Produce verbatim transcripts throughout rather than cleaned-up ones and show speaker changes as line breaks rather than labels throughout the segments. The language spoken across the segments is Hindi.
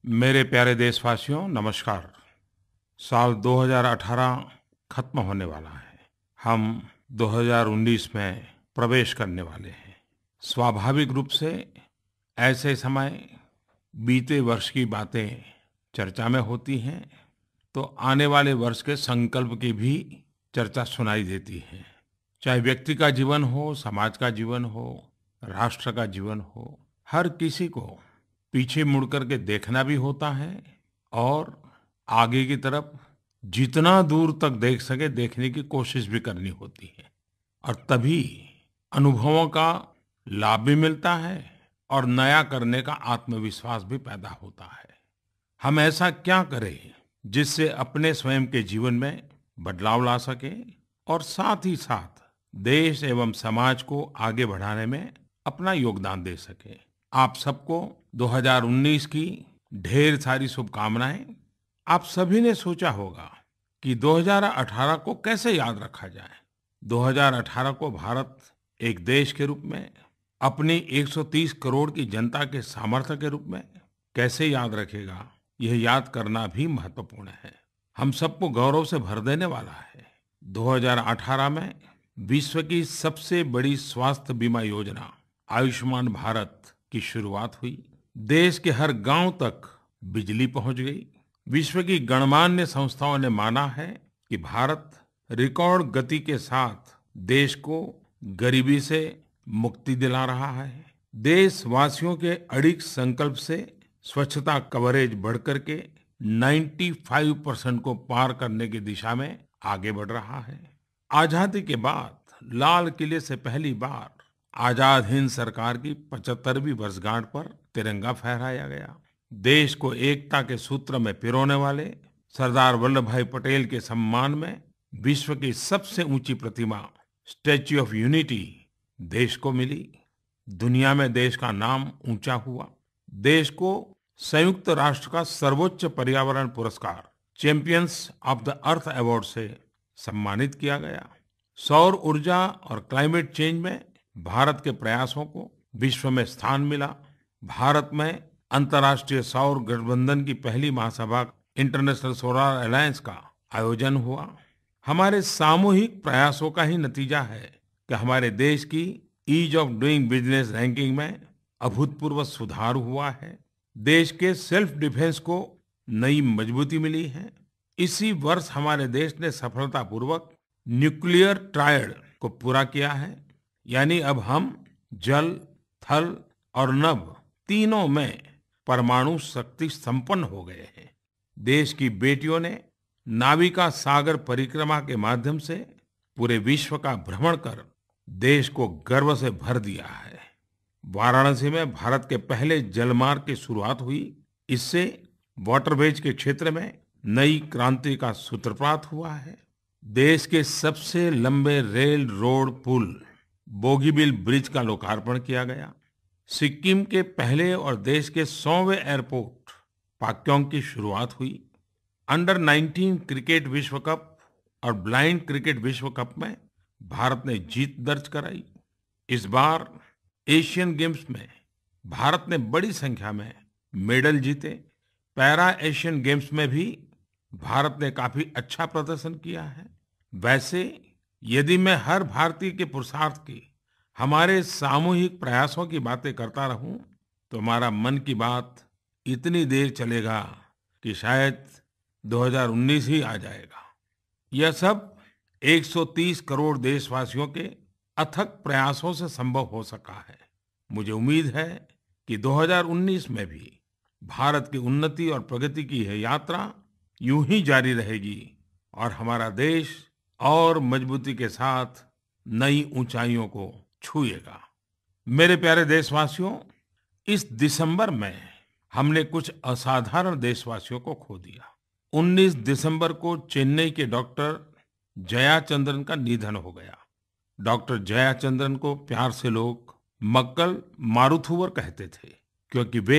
मेरे प्यारे देशवासियों, नमस्कार। साल दो हज़ार अठारह खत्म होने वाला है। हम दो हज़ार उन्नीस में प्रवेश करने वाले हैं। स्वाभाविक रूप से ऐसे समय बीते वर्ष की बातें चर्चा में होती हैं, तो आने वाले वर्ष के संकल्प की भी चर्चा सुनाई देती है। चाहे व्यक्ति का जीवन हो, समाज का जीवन हो, राष्ट्र का जीवन हो, हर किसी को पीछे मुड़ करके देखना भी होता है और आगे की तरफ जितना दूर तक देख सके देखने की कोशिश भी करनी होती है। और तभी अनुभवों का लाभ भी मिलता है और नया करने का आत्मविश्वास भी पैदा होता है। हम ऐसा क्या करें जिससे अपने स्वयं के जीवन में बदलाव ला सके और साथ ही साथ देश एवं समाज को आगे बढ़ाने में अपना योगदान दे सके। आप सबको दो हज़ार उन्नीस की ढेर सारी शुभकामनाएं। आप सभी ने सोचा होगा कि दो हज़ार अठारह को कैसे याद रखा जाए। दो हज़ार अठारह को भारत एक देश के रूप में, अपनी एक सौ तीस करोड़ की जनता के सामर्थ्य के रूप में कैसे याद रखेगा, यह याद करना भी महत्वपूर्ण है। हम सबको गौरव से भर देने वाला है। दो हज़ार अठारह में विश्व की सबसे बड़ी स्वास्थ्य बीमा योजना आयुष्मान भारत की शुरुआत हुई। देश के हर गांव तक बिजली पहुंच गई। विश्व की गणमान्य संस्थाओं ने माना है कि भारत रिकॉर्ड गति के साथ देश को गरीबी से मुक्ति दिला रहा है। देशवासियों के अडिग संकल्प से स्वच्छता कवरेज बढ़कर के पचानवे परसेंट को पार करने की दिशा में आगे बढ़ रहा है। आजादी के बाद लाल किले से पहली बार आजाद हिंद सरकार की पचहत्तरवीं वर्षगांठ पर तिरंगा फहराया गया। देश को एकता के सूत्र में पिरोने वाले सरदार वल्लभ भाई पटेल के सम्मान में विश्व की सबसे ऊंची प्रतिमा स्टैच्यू ऑफ यूनिटी देश को मिली। दुनिया में देश का नाम ऊंचा हुआ। देश को संयुक्त राष्ट्र का सर्वोच्च पर्यावरण पुरस्कार champions of the earth award से सम्मानित किया गया। सौर ऊर्जा और क्लाइमेट चेंज में भारत के प्रयासों को विश्व में स्थान मिला। भारत में अंतर्राष्ट्रीय सौर गठबंधन की पहली महासभा इंटरनेशनल सोलर अलायंस का आयोजन हुआ। हमारे सामूहिक प्रयासों का ही नतीजा है कि हमारे देश की ease of doing business ranking में अभूतपूर्व सुधार हुआ है। देश के सेल्फ डिफेंस को नई मजबूती मिली है। इसी वर्ष हमारे देश ने सफलतापूर्वक न्यूक्लियर ट्रायड को पूरा किया है, यानी अब हम जल, थल और नभ तीनों में परमाणु शक्ति संपन्न हो गए हैं। देश की बेटियों ने नाविका सागर परिक्रमा के माध्यम से पूरे विश्व का भ्रमण कर देश को गर्व से भर दिया है। वाराणसी में भारत के पहले जलमार्ग की शुरुआत हुई। इससे वाटरवेज के क्षेत्र में नई क्रांति का सूत्रपात हुआ है। देश के सबसे लंबे रेल रोड पुल बोगीबिल ब्रिज का लोकार्पण किया गया। सिक्किम के पहले और देश के सौवें एयरपोर्ट पाक्योंग की शुरुआत हुई। अंडर नाइनटीन क्रिकेट विश्व कप और ब्लाइंड क्रिकेट विश्व कप में भारत ने जीत दर्ज कराई। इस बार एशियन गेम्स में भारत ने बड़ी संख्या में मेडल जीते। पैरा एशियन गेम्स में भी भारत ने काफी अच्छा प्रदर्शन किया है। वैसे यदि मैं हर भारतीय के पुरुषार्थ की, हमारे सामूहिक प्रयासों की बातें करता रहूं, तो हमारा मन की बात इतनी देर चलेगा कि शायद दो हज़ार उन्नीस ही आ जाएगा। यह सब एक सौ तीस करोड़ देशवासियों के अथक प्रयासों से संभव हो सका है। मुझे उम्मीद है कि दो हज़ार उन्नीस में भी भारत की उन्नति और प्रगति की यह यात्रा यूं ही जारी रहेगी और हमारा देश और मजबूती के साथ नई ऊंचाइयों को छुएगा। मेरे प्यारे देशवासियों, इस दिसंबर में हमने कुछ असाधारण देशवासियों को खो दिया। उन्नीस दिसंबर को चेन्नई के डॉक्टर जयाचंद्रन का निधन हो गया। डॉक्टर जयाचंद्रन को प्यार से लोग मक्कल मारुथुवर कहते थे, क्योंकि वे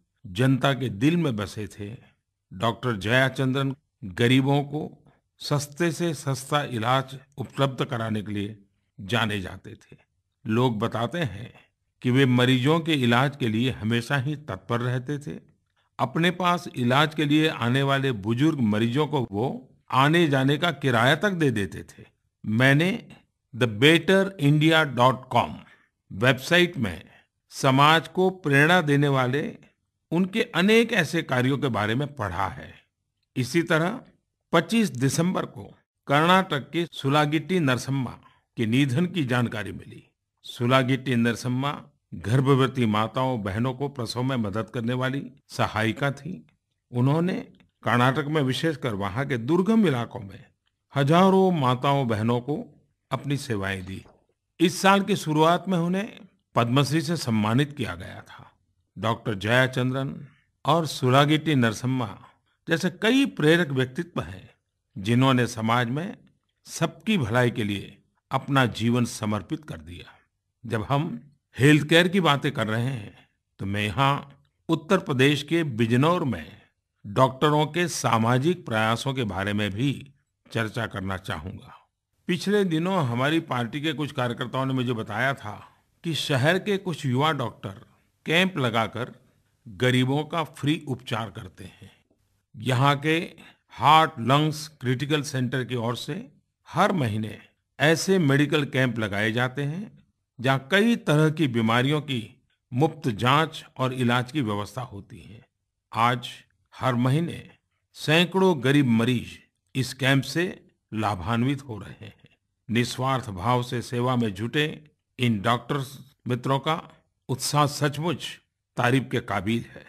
जनता के दिल में बसे थे। डॉक्टर जयाचंद्रन गरीबों को सस्ते से सस्ता इलाज उपलब्ध कराने के लिए जाने जाते थे। लोग बताते हैं कि वे मरीजों के इलाज के लिए हमेशा ही तत्पर रहते थे। अपने पास इलाज के लिए आने वाले बुजुर्ग मरीजों को वो आने जाने का किराया तक दे देते थे। मैंने the Better India dot com website में समाज को प्रेरणा देने वाले उनके अनेक ऐसे कार्यों के बारे में पढ़ा है। इसी तरह पच्चीस दिसंबर को कर्नाटक के सुलागिट्टी नरसम्मा के निधन की जानकारी मिली। सुलागिट्टी नरसम्मा गर्भवती माताओं बहनों को प्रसव में मदद करने वाली सहायिका थी। उन्होंने कर्नाटक में विशेषकर वहां के दुर्गम इलाकों में हजारों माताओं बहनों को अपनी सेवाएं दी। इस साल की शुरुआत में उन्हें पद्मश्री से सम्मानित किया गया था। डॉक्टर जयाचंद्रन और सुलागिट्टी नरसम्मा जैसे कई प्रेरक व्यक्तित्व हैं जिन्होंने समाज में सबकी भलाई के लिए अपना जीवन समर्पित कर दिया। जब हम हेल्थ केयर की बातें कर रहे हैं तो मैं यहाँ उत्तर प्रदेश के बिजनौर में डॉक्टरों के सामाजिक प्रयासों के बारे में भी चर्चा करना चाहूंगा। पिछले दिनों हमारी पार्टी के कुछ कार्यकर्ताओं ने मुझे बताया था कि शहर के कुछ युवा डॉक्टर कैंप लगाकर गरीबों का फ्री उपचार करते हैं। यहाँ के हार्ट लंग्स क्रिटिकल सेंटर की ओर से हर महीने ऐसे मेडिकल कैंप लगाए जाते हैं जहाँ कई तरह की बीमारियों की मुफ्त जांच और इलाज की व्यवस्था होती है। आज हर महीने सैकड़ों गरीब मरीज इस कैंप से लाभान्वित हो रहे हैं। निस्वार्थ भाव से सेवा में जुटे इन डॉक्टर्स मित्रों का उत्साह सचमुच तारीफ के काबिल है।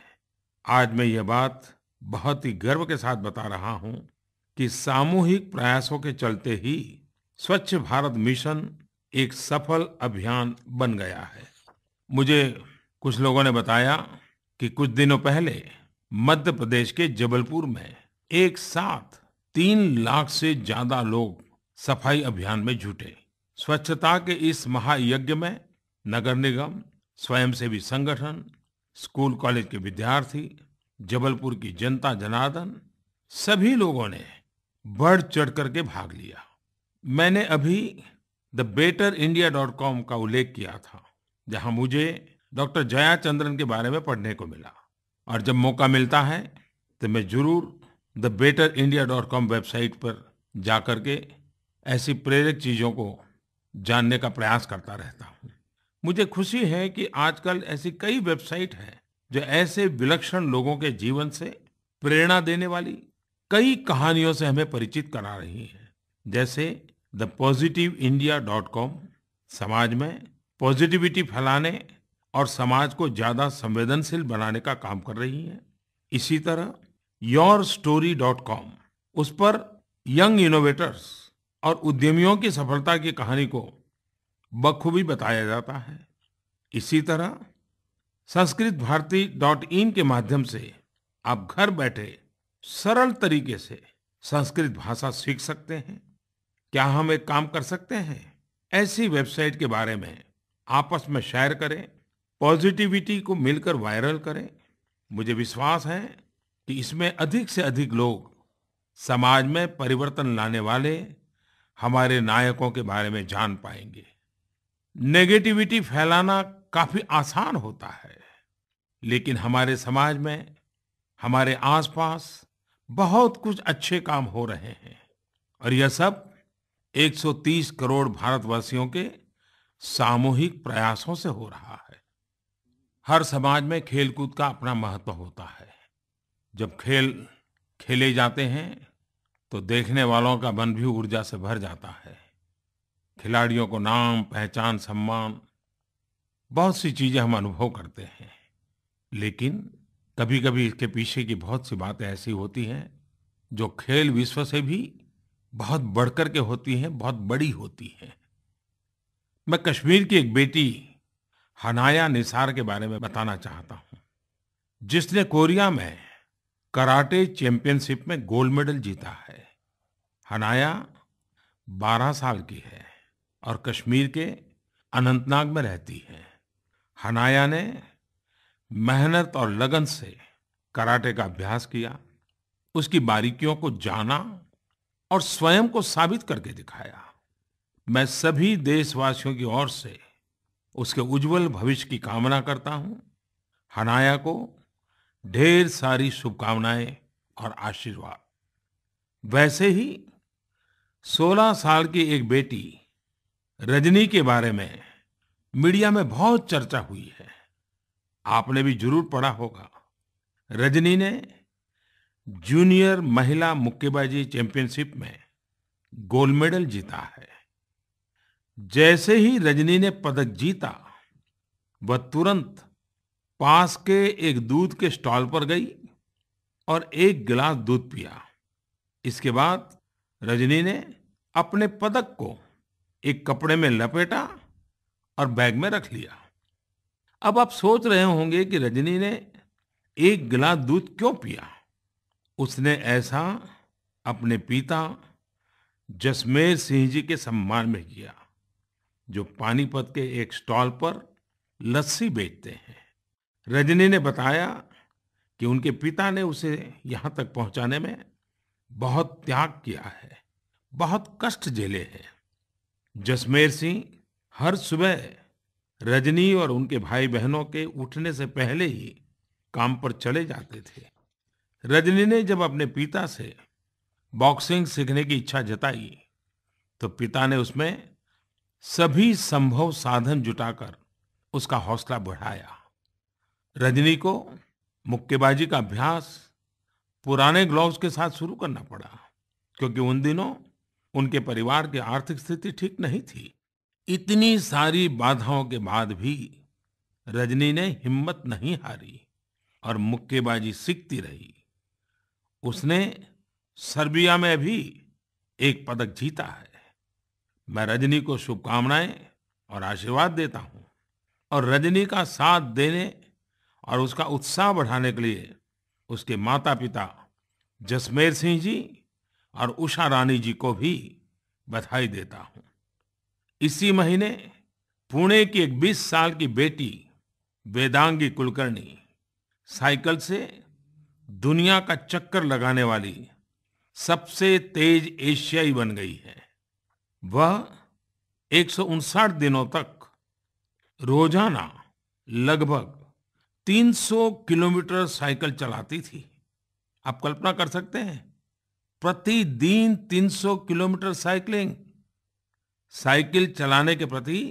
आज मैं ये बात बहुत ही गर्व के साथ बता रहा हूँ कि सामूहिक प्रयासों के चलते ही स्वच्छ भारत मिशन एक सफल अभियान बन गया है। मुझे कुछ लोगों ने बताया कि कुछ दिनों पहले मध्य प्रदेश के जबलपुर में एक साथ तीन लाख से ज्यादा लोग सफाई अभियान में जुटे। स्वच्छता के इस महायज्ञ में नगर निगम, स्वयंसेवी संगठन, स्कूल कॉलेज के विद्यार्थी, जबलपुर की जनता जनार्दन सभी लोगों ने बढ़ चढ़ करके भाग लिया। मैंने अभी the Better India dot com का उल्लेख किया था जहां मुझे डॉक्टर जयाचंद्रन के बारे में पढ़ने को मिला, और जब मौका मिलता है तो मैं जरूर the Better India dot com website पर जाकर के ऐसी प्रेरक चीजों को जानने का प्रयास करता रहता हूँ। मुझे खुशी है कि आजकल ऐसी कई वेबसाइट हैं जो ऐसे विलक्षण लोगों के जीवन से प्रेरणा देने वाली कई कहानियों से हमें परिचित करा रही हैं। जैसे the Positive India dot com समाज में पॉजिटिविटी फैलाने और समाज को ज्यादा संवेदनशील बनाने का काम कर रही है। इसी तरह योर स्टोरी डॉट कॉम उस पर यंग इनोवेटर्स और उद्यमियों की सफलता की कहानी को बखूबी बताया जाता है। इसी तरह संस्कृत भारती डॉट इन के माध्यम से आप घर बैठे सरल तरीके से संस्कृत भाषा सीख सकते हैं। क्या हम एक काम कर सकते हैं? ऐसी वेबसाइट के बारे में आपस में शेयर करें, पॉजिटिविटी को मिलकर वायरल करें। मुझे विश्वास है कि इसमें अधिक से अधिक लोग समाज में परिवर्तन लाने वाले हमारे नायकों के बारे में जान पाएंगे। नेगेटिविटी फैलाना काफी आसान होता है, लेकिन हमारे समाज में, हमारे आसपास बहुत कुछ अच्छे काम हो रहे हैं और यह सब एक सौ तीस करोड़ भारतवासियों के सामूहिक प्रयासों से हो रहा है। हर समाज में खेलकूद का अपना महत्व होता है। जब खेल खेले जाते हैं तो देखने वालों का मन भी ऊर्जा से भर जाता है। खिलाड़ियों को नाम, पहचान, सम्मान, बहुत सी चीजें हम अनुभव करते हैं, लेकिन कभी कभी इसके पीछे की बहुत सी बातें ऐसी होती हैं जो खेल विश्व से भी बहुत बढ़कर के होती हैं, बहुत बड़ी होती हैं। मैं कश्मीर की एक बेटी हनाया निसार के बारे में बताना चाहता हूं, जिसने कोरिया में कराटे चैंपियनशिप में गोल्ड मेडल जीता है। हनाया बारह साल की है और कश्मीर के अनंतनाग में रहती है। हनाया ने मेहनत और लगन से कराटे का अभ्यास किया, उसकी बारीकियों को जाना और स्वयं को साबित करके दिखाया। मैं सभी देशवासियों की ओर से उसके उज्जवल भविष्य की कामना करता हूं। हनाया को ढेर सारी शुभकामनाएं और आशीर्वाद। वैसे ही सोलह साल की एक बेटी रजनी के बारे में मीडिया में बहुत चर्चा हुई है। आपने भी जरूर पढ़ा होगा। रजनी ने जूनियर महिला मुक्केबाजी चैंपियनशिप में गोल्ड मेडल जीता है। जैसे ही रजनी ने पदक जीता, वह तुरंत पास के एक दूध के स्टॉल पर गई और एक गिलास दूध पिया। इसके बाद रजनी ने अपने पदक को एक कपड़े में लपेटा और बैग में रख लिया। अब आप सोच रहे होंगे कि रजनी ने एक गिलास दूध क्यों पिया। उसने ऐसा अपने पिता जसमेर सिंह जी के सम्मान में किया, जो पानीपत के एक स्टॉल पर लस्सी बेचते हैं। रजनी ने बताया कि उनके पिता ने उसे यहाँ तक पहुँचाने में बहुत त्याग किया है, बहुत कष्ट झेले हैं। जसमेर सिंह हर सुबह रजनी और उनके भाई बहनों के उठने से पहले ही काम पर चले जाते थे। रजनी ने जब अपने पिता से बॉक्सिंग सीखने की इच्छा जताई, तो पिता ने उसमें सभी संभव साधन जुटाकर उसका हौसला बढ़ाया। रजनी को मुक्केबाजी का अभ्यास पुराने ग्लव्स के साथ शुरू करना पड़ा, क्योंकि उन दिनों उनके परिवार की आर्थिक स्थिति ठीक नहीं थी। इतनी सारी बाधाओं के बाद भी रजनी ने हिम्मत नहीं हारी और मुक्केबाजी सीखती रही। उसने सर्बिया में भी एक पदक जीता है। मैं रजनी को शुभकामनाएं और आशीर्वाद देता हूं, और रजनी का साथ देने और उसका उत्साह बढ़ाने के लिए उसके माता पिता जसमेर सिंह जी और उषा रानी जी को भी बधाई देता हूं। इसी महीने पुणे की एक बीस साल की बेटी वेदांगी कुलकर्णी साइकिल से दुनिया का चक्कर लगाने वाली सबसे तेज एशियाई बन गई है। वह एक सौ उनसठ दिनों तक रोजाना लगभग तीन सौ किलोमीटर साइकिल चलाती थी। आप कल्पना कर सकते हैं, प्रतिदिन तीन सौ किलोमीटर साइकिलिंग। साइकिल चलाने के प्रति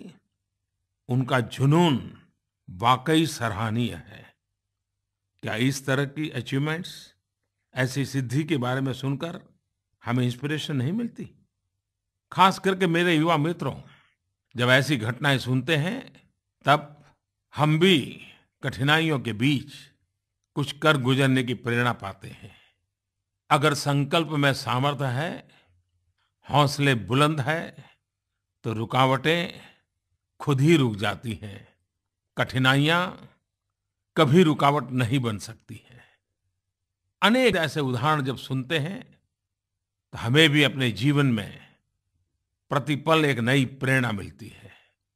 उनका जुनून वाकई सराहनीय है। क्या इस तरह की अचीवमेंट्स, ऐसी सिद्धि के बारे में सुनकर हमें इंस्पिरेशन नहीं मिलती? खास करके मेरे युवा मित्रों, जब ऐसी घटनाएं सुनते हैं, तब हम भी कठिनाइयों के बीच कुछ कर गुजरने की प्रेरणा पाते हैं। अगर संकल्प में सामर्थ्य है, हौसले बुलंद है, तो रुकावटें खुद ही रुक जाती हैं। कठिनाइयां कभी रुकावट नहीं बन सकती हैं। अनेक ऐसे उदाहरण जब सुनते हैं, तो हमें भी अपने जीवन में प्रतिपल एक नई प्रेरणा मिलती है।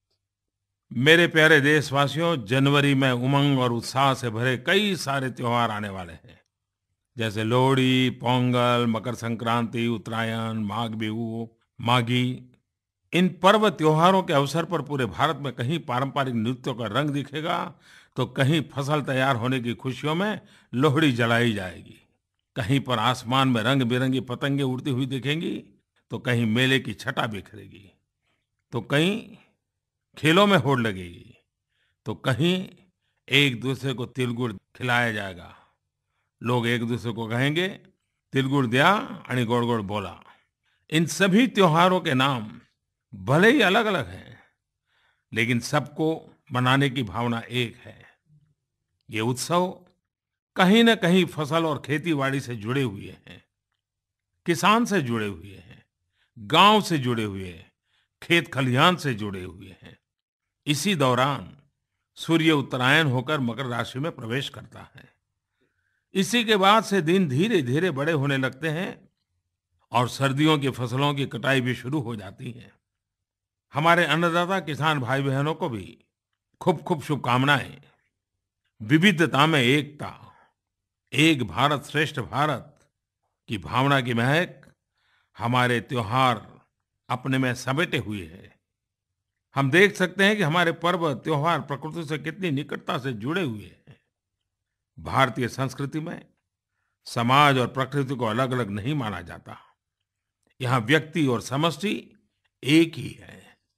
मेरे प्यारे देशवासियों, जनवरी में उमंग और उत्साह से भरे कई सारे त्योहार आने वाले हैं, जैसे लोहड़ी, पोंगल, मकर संक्रांति, उत्तरायण, माघ बिहू, माघी। इन पर्व त्योहारों के अवसर पर पूरे भारत में कहीं पारंपरिक नृत्यों का रंग दिखेगा, तो कहीं फसल तैयार होने की खुशियों में लोहड़ी जलाई जाएगी। कहीं पर आसमान में रंग बिरंगी पतंगे उड़ती हुई दिखेंगी, तो कहीं मेले की छटा बिखरेगी, तो कहीं खेलों में होड़ लगेगी, तो कहीं एक दूसरे को तिलगुड़ खिलाया जाएगा। लोग एक दूसरे को कहेंगे, तिलगुड़ दिया आणि गोड़ गोड़ बोला। इन सभी त्योहारों के नाम भले ही अलग अलग हैं, लेकिन सबको मनाने की भावना एक है। ये उत्सव कहीं न कहीं फसल और खेतीबाड़ी से जुड़े हुए हैं, किसान से जुड़े हुए हैं, गांव से जुड़े हुए हैं, खेत खलिहान से जुड़े हुए हैं। इसी दौरान सूर्य उत्तरायण होकर मकर राशि में प्रवेश करता है। इसी के बाद से दिन धीरे धीरे बड़े होने लगते हैं और सर्दियों की फसलों की कटाई भी शुरू हो जाती है। हमारे अन्नदाता किसान भाई बहनों को भी खूब खूब शुभकामनाएं। विविधता में एकता, एक भारत श्रेष्ठ भारत की भावना की महक हमारे त्योहार अपने में समेटे हुए है। हम देख सकते हैं कि हमारे पर्व त्योहार प्रकृति से कितनी निकटता से जुड़े हुए हैं। भारतीय संस्कृति में समाज और प्रकृति को अलग अलग नहीं माना जाता। यहाँ व्यक्ति और समष्टि एक ही है।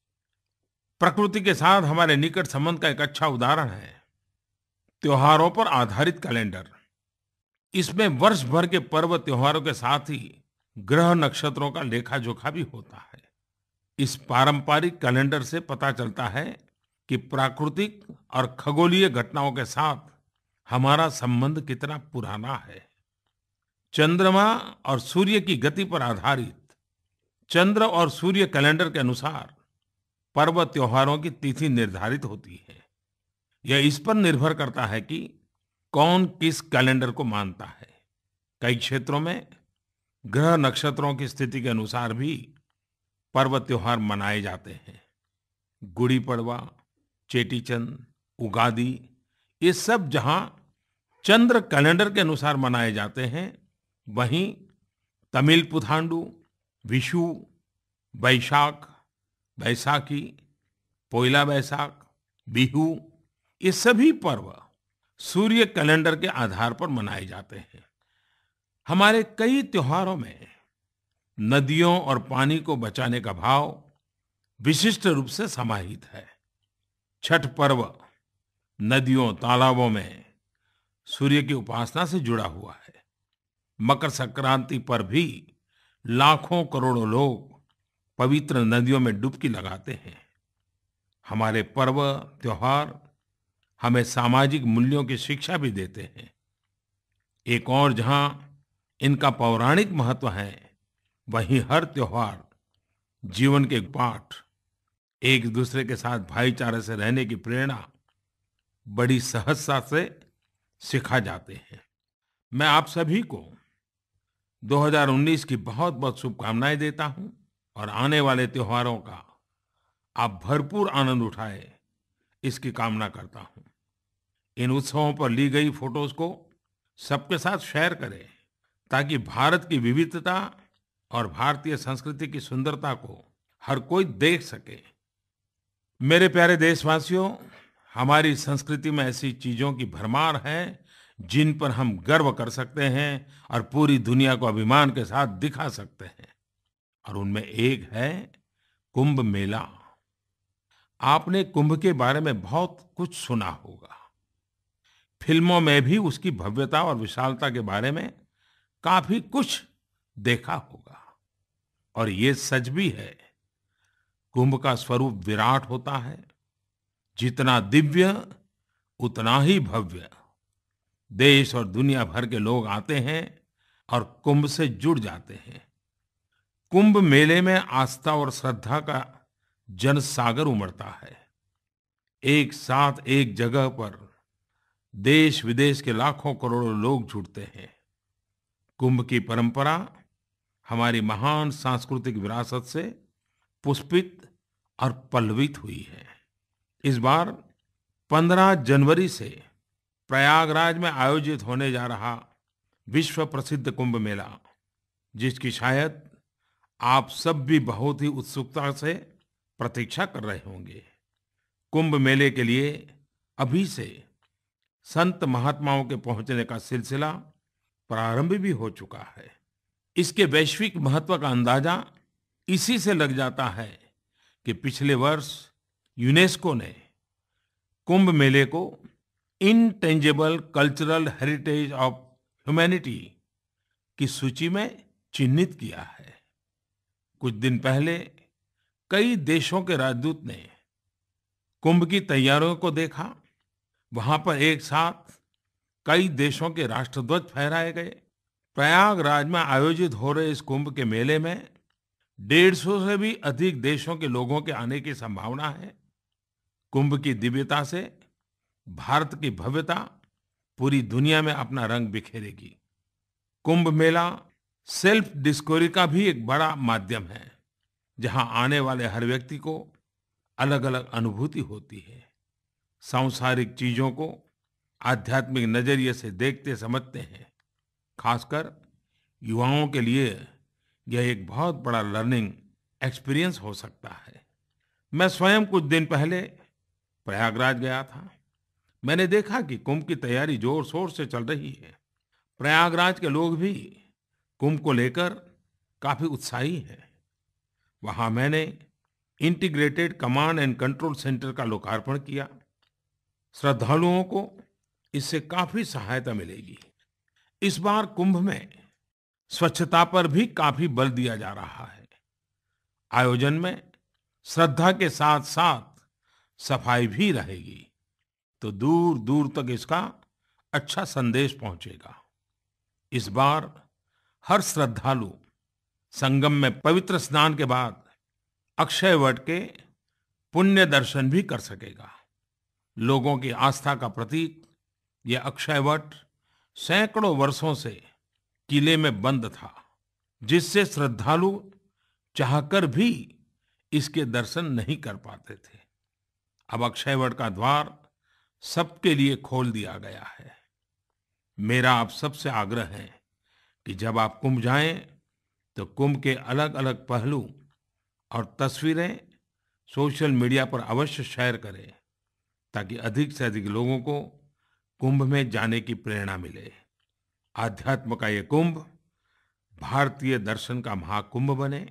प्रकृति के साथ हमारे निकट संबंध का एक अच्छा उदाहरण है त्योहारों पर आधारित कैलेंडर। इसमें वर्ष भर के पर्व त्योहारों के साथ ही ग्रह नक्षत्रों का लेखा जोखा भी होता है। इस पारंपरिक कैलेंडर से पता चलता है कि प्राकृतिक और खगोलीय घटनाओं के साथ हमारा संबंध कितना पुराना है। चंद्रमा और सूर्य की गति पर आधारित चंद्र और सूर्य कैलेंडर के अनुसार पर्व त्योहारों की तिथि निर्धारित होती है। यह इस पर निर्भर करता है कि कौन किस कैलेंडर को मानता है। कई क्षेत्रों में ग्रह नक्षत्रों की स्थिति के अनुसार भी पर्व त्योहार मनाए जाते हैं। गुड़ी पड़वा, चेटीचंद, उगादी, ये सब जहां चंद्र कैलेंडर के अनुसार मनाए जाते हैं, वहीं तमिल पुथांडु, विशु, वैशाख, बैसाखी, पोइला बैसाख, बिहू, ये सभी पर्व सूर्य कैलेंडर के आधार पर मनाए जाते हैं। हमारे कई त्योहारों में नदियों और पानी को बचाने का भाव विशिष्ट रूप से समाहित है। छठ पर्व नदियों, तालाबों में सूर्य की उपासना से जुड़ा हुआ है। मकर संक्रांति पर भी लाखों करोड़ों लोग पवित्र नदियों में डुबकी लगाते हैं। हमारे पर्व त्योहार हमें सामाजिक मूल्यों की शिक्षा भी देते हैं। एक और जहां इनका पौराणिक महत्व है, वहीं हर त्योहार जीवन के पाठ, एक दूसरे के साथ भाईचारे से रहने की प्रेरणा बड़ी सहजता से सिखा जाते हैं। मैं आप सभी को दो हज़ार उन्नीस की बहुत बहुत शुभकामनाएं देता हूं और आने वाले त्योहारों का आप भरपूर आनंद उठाएं, इसकी कामना करता हूं। इन उत्सवों पर ली गई फोटोज को सबके साथ शेयर करें ताकि भारत की विविधता और भारतीय संस्कृति की सुंदरता को हर कोई देख सके। मेरे प्यारे देशवासियों, हमारी संस्कृति में ऐसी चीजों की भरमार है जिन पर हम गर्व कर सकते हैं और पूरी दुनिया को अभिमान के साथ दिखा सकते हैं, और उनमें एक है कुंभ मेला। आपने कुंभ के बारे में बहुत कुछ सुना होगा। फिल्मों में भी उसकी भव्यता और विशालता के बारे में काफी कुछ देखा होगा, और ये सच भी है। कुंभ का स्वरूप विराट होता है। जितना दिव्य उतना ही भव्य। देश और दुनिया भर के लोग आते हैं और कुंभ से जुड़ जाते हैं। कुंभ मेले में आस्था और श्रद्धा का जनसागर उमड़ता है। एक साथ एक जगह पर देश विदेश के लाखों करोड़ों लोग जुटते हैं। कुंभ की परंपरा हमारी महान सांस्कृतिक विरासत से पुष्पित और पल्लवित हुई है। इस बार पंद्रह जनवरी से प्रयागराज में आयोजित होने जा रहा विश्व प्रसिद्ध कुंभ मेला, जिसकी शायद आप सब भी बहुत ही उत्सुकता से प्रतीक्षा कर रहे होंगे। कुंभ मेले के लिए अभी से संत महात्माओं के पहुंचने का सिलसिला प्रारंभ भी हो चुका है। इसके वैश्विक महत्व का अंदाजा इसी से लग जाता है कि पिछले वर्ष यूनेस्को ने कुंभ मेले को intangible cultural heritage of humanity की सूची में चिन्हित किया है। कुछ दिन पहले कई देशों के राजदूत ने कुंभ की तैयारियों को देखा। वहां पर एक साथ कई देशों के राष्ट्रध्वज फहराए गए। प्रयागराज में आयोजित हो रहे इस कुंभ के मेले में डेढ़ सौ से भी अधिक देशों के लोगों के आने की संभावना है। कुंभ की दिव्यता से भारत की भव्यता पूरी दुनिया में अपना रंग बिखेरेगी। कुंभ मेला सेल्फ डिस्कवरी का भी एक बड़ा माध्यम है, जहां आने वाले हर व्यक्ति को अलग अलग अनुभूति होती है। सांसारिक चीजों को आध्यात्मिक नजरिए से देखते समझते हैं। खासकर युवाओं के लिए यह एक बहुत बड़ा लर्निंग एक्सपीरियंस हो सकता है। मैं स्वयं कुछ दिन पहले प्रयागराज गया था। मैंने देखा कि कुंभ की तैयारी जोर शोर से चल रही है। प्रयागराज के लोग भी कुंभ को लेकर काफी उत्साही हैं। वहां मैंने integrated command and control centre का लोकार्पण किया। श्रद्धालुओं को इससे काफी सहायता मिलेगी। इस बार कुंभ में स्वच्छता पर भी काफी बल दिया जा रहा है। आयोजन में श्रद्धा के साथ साथ सफाई भी रहेगी, तो दूर दूर तक इसका अच्छा संदेश पहुंचेगा। इस बार हर श्रद्धालु संगम में पवित्र स्नान के बाद अक्षय वट के पुण्य दर्शन भी कर सकेगा। लोगों की आस्था का प्रतीक यह अक्षय वट सैकड़ों वर्षों से किले में बंद था, जिससे श्रद्धालु चाहकर भी इसके दर्शन नहीं कर पाते थे। अब अक्षय वट का द्वार सबके लिए खोल दिया गया है। मेरा आप सबसे आग्रह है कि जब आप कुंभ जाएं तो कुंभ के अलग अलग पहलू और तस्वीरें सोशल मीडिया पर अवश्य शेयर करें, ताकि अधिक से अधिक लोगों को कुंभ में जाने की प्रेरणा मिले। आध्यात्म का ये कुंभ भारतीय दर्शन का महाकुंभ बने,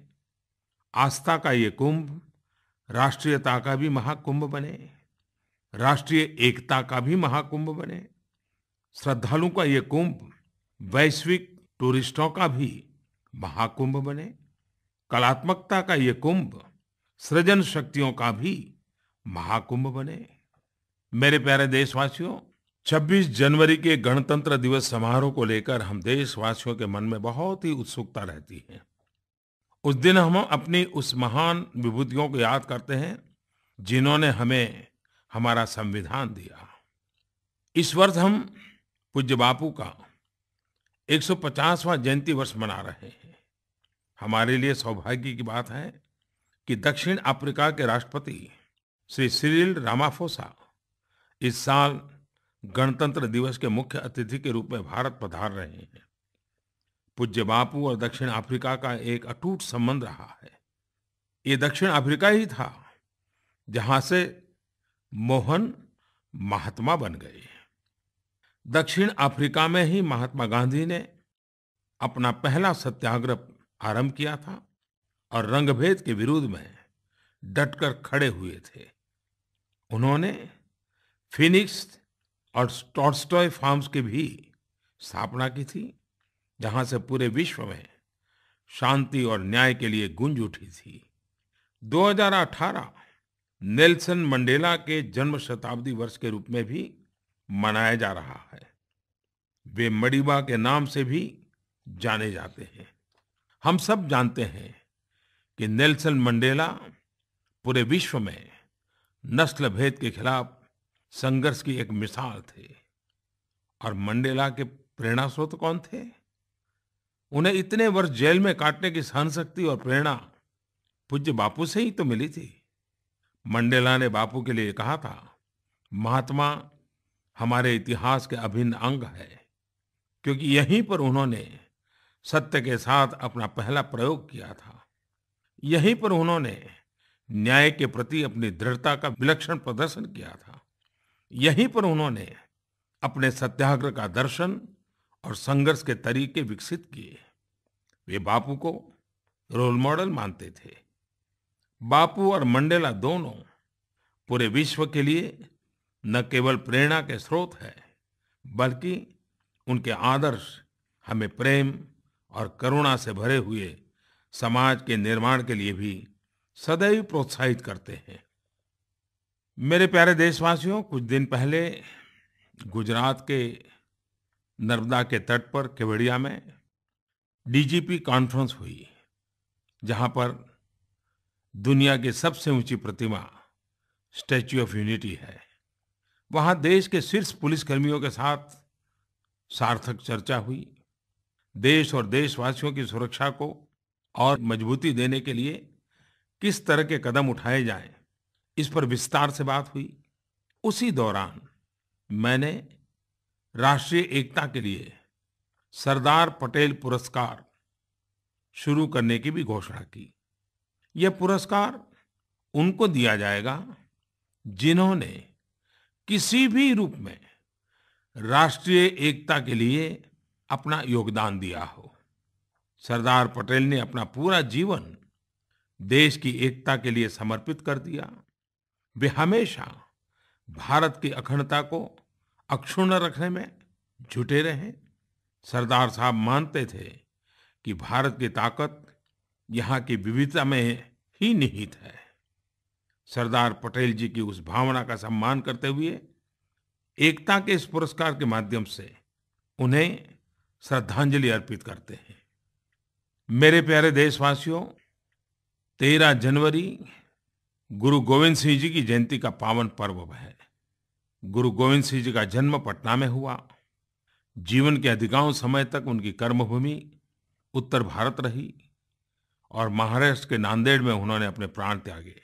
आस्था का ये कुंभ राष्ट्रीयता का भी महाकुंभ बने, राष्ट्रीय एकता का भी महाकुंभ बने। श्रद्धालुओं का ये कुंभ वैश्विक टूरिस्टों का भी महाकुंभ बने। कलात्मकता का ये कुंभ सृजन शक्तियों का भी महाकुंभ बने। मेरे प्यारे देशवासियों, छब्बीस जनवरी के गणतंत्र दिवस समारोह को लेकर हम देशवासियों के मन में बहुत ही उत्सुकता रहती है। उस दिन हम अपनी उस महान विभूतियों को याद करते हैं जिन्होंने हमें हमारा संविधान दिया। इस वर्ष हम पूज्य बापू का एक सौ पचासवां जयंती वर्ष मना रहे हैं। हमारे लिए सौभाग्य की बात है कि दक्षिण अफ्रीका के राष्ट्रपति श्री सिरिल रामाफोसा इस साल गणतंत्र दिवस के मुख्य अतिथि के रूप में भारत पधार रहे हैं। पूज्य बापू और दक्षिण अफ्रीका का एक अटूट संबंध रहा है। ये दक्षिण अफ्रीका ही था जहां से मोहन महात्मा बन गए। दक्षिण अफ्रीका में ही महात्मा गांधी ने अपना पहला सत्याग्रह आरंभ किया था और रंगभेद के विरोध में डटकर खड़े हुए थे। उन्होंने फिनिक्स और टॉल्स्टॉय फार्म्स की भी स्थापना की थी, जहां से पूरे विश्व में शांति और न्याय के लिए गूंज उठी थी। दो हज़ार अठारह नेल्सन मंडेला के जन्म शताब्दी वर्ष के रूप में भी मनाया जा रहा है। वे मड़ीबा के नाम से भी जाने जाते हैं। हम सब जानते हैं कि नेल्सन मंडेला पूरे विश्व में नस्ल भेद के खिलाफ संघर्ष की एक मिसाल थे। और मंडेला के प्रेरणा स्रोत कौन थे? उन्हें इतने वर्ष जेल में काटने की सहनशक्ति और प्रेरणा पूज्य बापू से ही तो मिली थी। मंडेला ने बापू के लिए कहा था, महात्मा हमारे इतिहास के अभिन्न अंग है, क्योंकि यहीं पर उन्होंने सत्य के साथ अपना पहला प्रयोग किया था। यहीं पर उन्होंने न्याय के प्रति अपनी दृढ़ता का विलक्षण प्रदर्शन किया था। यहीं पर उन्होंने अपने सत्याग्रह का दर्शन और संघर्ष के तरीके विकसित किए। वे बापू को रोल मॉडल मानते थे। बापू और मंडेला दोनों पूरे विश्व के लिए न केवल प्रेरणा के स्रोत है, बल्कि उनके आदर्श हमें प्रेम और करुणा से भरे हुए समाज के निर्माण के लिए भी सदैव प्रोत्साहित करते हैं। मेरे प्यारे देशवासियों, कुछ दिन पहले गुजरात के नर्मदा के तट पर केवड़िया में डी जी पी कॉन्फ्रेंस हुई, जहां पर दुनिया की सबसे ऊंची प्रतिमा स्टैच्यू ऑफ यूनिटी है। वहां देश के शीर्ष पुलिसकर्मियों के साथ सार्थक चर्चा हुई। देश और देशवासियों की सुरक्षा को और मजबूती देने के लिए किस तरह के कदम उठाए जाएं, इस पर विस्तार से बात हुई। उसी दौरान मैंने राष्ट्रीय एकता के लिए सरदार पटेल पुरस्कार शुरू करने की भी घोषणा की। यह पुरस्कार उनको दिया जाएगा जिन्होंने किसी भी रूप में राष्ट्रीय एकता के लिए अपना योगदान दिया हो। सरदार पटेल ने अपना पूरा जीवन देश की एकता के लिए समर्पित कर दिया। वे हमेशा भारत की अखंडता को अक्षुण्ण रखने में जुटे रहे। सरदार साहब मानते थे कि भारत की ताकत यहाँ की विविधता में ही निहित है। सरदार पटेल जी की उस भावना का सम्मान करते हुए एकता के इस पुरस्कार के माध्यम से उन्हें श्रद्धांजलि अर्पित करते हैं। मेरे प्यारे देशवासियों, तेरह जनवरी गुरु गोविंद सिंह जी की जयंती का पावन पर्व है। गुरु गोविंद सिंह जी का जन्म पटना में हुआ। जीवन के अधिकांश समय तक उनकी कर्मभूमि उत्तर भारत रही और महाराष्ट्र के नांदेड़ में उन्होंने अपने प्राण त्यागे।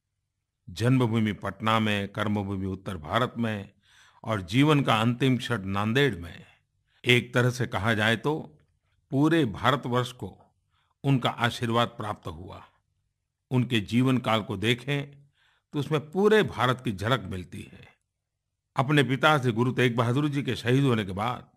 जन्मभूमि पटना में, कर्मभूमि उत्तर भारत में और जीवन का अंतिम क्षण नांदेड़ में, एक तरह से कहा जाए तो पूरे भारतवर्ष को उनका आशीर्वाद प्राप्त हुआ। उनके जीवन काल को देखें तो उसमें पूरे भारत की झलक मिलती है। अपने पिता से गुरु तेग बहादुर जी के शहीद होने के बाद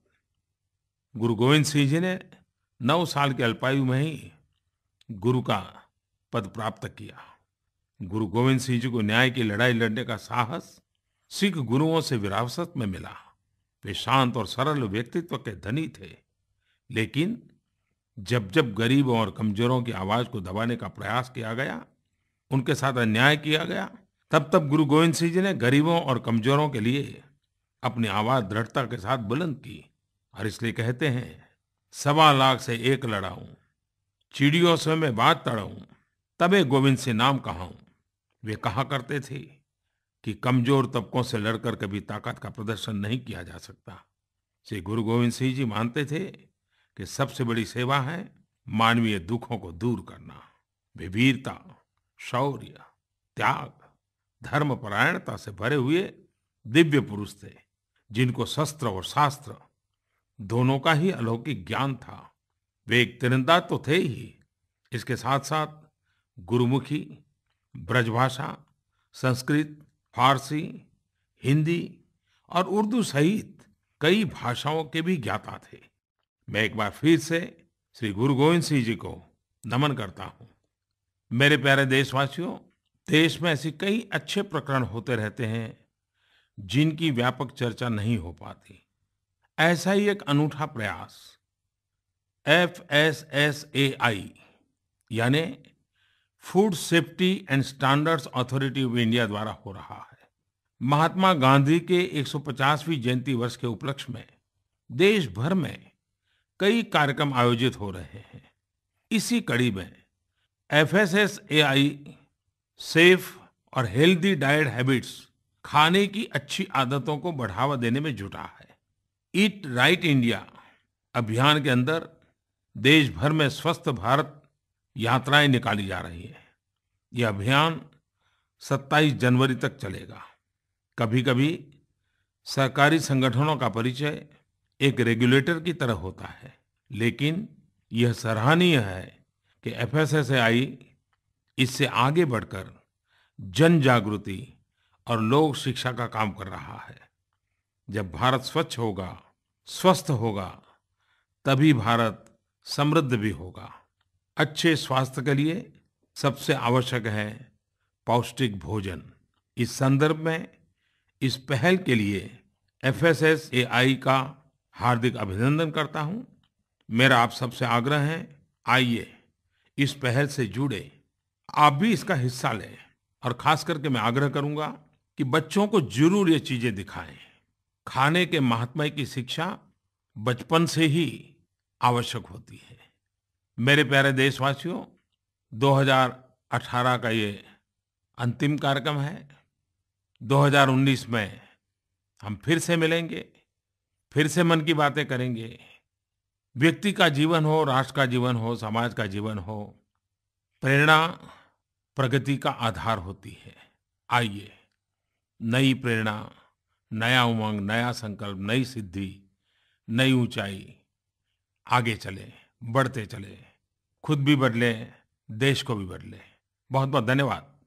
गुरु गोविंद सिंह जी ने नौ साल की अल्पायु में ही गुरु का पद प्राप्त किया। गुरु गोविंद सिंह जी को न्याय की लड़ाई लड़ने का साहस सिख गुरुओं से विरासत में मिला। वे शांत और सरल व्यक्तित्व के धनी थे, लेकिन जब जब गरीबों और कमजोरों की आवाज को दबाने का प्रयास किया गया, उनके साथ अन्याय किया गया, तब तब गुरु गोविंद सिंह जी ने गरीबों और कमजोरों के लिए अपनी आवाज दृढ़ता के साथ बुलंद की। और इसलिए कहते हैं, सवा लाख से एक लड़ाऊं, चिड़ियों से मैं बात तड़ाऊं, तबे गोविंद सिंह नाम कहाऊं। वे कहा करते थे कि कमजोर तबकों से लड़कर कभी ताकत का प्रदर्शन नहीं किया जा सकता। श्री गुरु गोविंद सिंह जी मानते थे कि सबसे बड़ी सेवा है मानवीय दुखों को दूर करना। वे वीरता, शौर्य, त्याग, धर्मपरायणता से भरे हुए दिव्य पुरुष थे, जिनको शस्त्र और शास्त्र दोनों का ही अलौकिक ज्ञान था। वे एक तीरंदाज तो थे ही, इसके साथ साथ गुरुमुखी, ब्रजभाषा, संस्कृत, फारसी, हिंदी और उर्दू सहित कई भाषाओं के भी ज्ञाता थे। मैं एक बार फिर से श्री गुरु गोविंद सिंह जी को नमन करता हूँ। मेरे प्यारे देशवासियों, देश में ऐसी कई अच्छे प्रकरण होते रहते हैं जिनकी व्यापक चर्चा नहीं हो पाती। ऐसा ही एक अनूठा प्रयास F S S A I यानी food safety and standards authority of India द्वारा हो रहा है। महात्मा गांधी के एक सौ पचासवीं जयंती वर्ष के उपलक्ष्य में देश भर में कई कार्यक्रम आयोजित हो रहे हैं। इसी कड़ी में F S S A I safe और हेल्दी डाइट हैबिट्स, खाने की अच्छी आदतों को बढ़ावा देने में जुटा है। ईट राइट इंडिया अभियान के अंदर देश भर में स्वस्थ भारत यात्राएं निकाली जा रही है। यह अभियान सत्ताईस जनवरी तक चलेगा। कभी कभी सरकारी संगठनों का परिचय एक रेगुलेटर की तरह होता है, लेकिन यह सराहनीय है कि F S S A I इससे आगे बढ़कर जन जागृति और लोक शिक्षा का काम कर रहा है। जब भारत स्वच्छ होगा, स्वस्थ होगा, तभी भारत समृद्ध भी होगा। अच्छे स्वास्थ्य के लिए सबसे आवश्यक है पौष्टिक भोजन। इस संदर्भ में इस पहल के लिए F S S A I का हार्दिक अभिनंदन करता हूं। मेरा आप सबसे आग्रह है, आइए इस पहल से जुड़े, आप भी इसका हिस्सा लें। और खास करके मैं आग्रह करूंगा कि बच्चों को जरूर ये चीजें दिखाएं। खाने के महात्म्य की शिक्षा बचपन से ही आवश्यक होती है। मेरे प्यारे देशवासियों, दो हज़ार अठारह का ये अंतिम कार्यक्रम है। दो हज़ार उन्नीस में हम फिर से मिलेंगे, फिर से मन की बातें करेंगे। व्यक्ति का जीवन हो, राष्ट्र का जीवन हो, समाज का जीवन हो, प्रेरणा प्रगति का आधार होती है। आइए, नई प्रेरणा, नया उमंग, नया संकल्प, नई सिद्धि, नई ऊंचाई, आगे चले, बढ़ते चले, खुद भी बदले, देश को भी बदले। बहुत बहुत धन्यवाद।